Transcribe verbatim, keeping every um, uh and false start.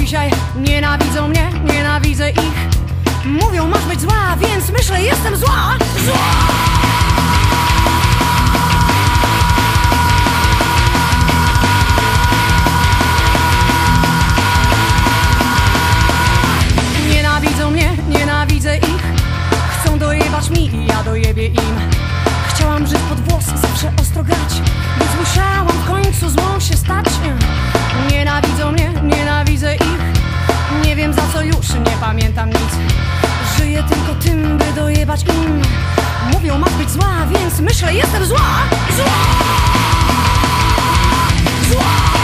dzisiaj nienawidzą mnie, nienawidzę ich. Mówią, masz być zła, więc myślę, jestem zła, zła. Nienawidzą mnie, nienawidzę ich. Chcą dojebać mi i ja dojebię im. Chciałam żyć pod włosy, zawsze ostro grać, więc musiałam w końcu złą się stać. Nienawidzą mnie, nienawidzę ich. Nie wiem za co już, nie pamiętam nic. Żyję tylko tym, by dojebać im. Mówią, masz być zła, więc myślę, jestem zła, zła, zła.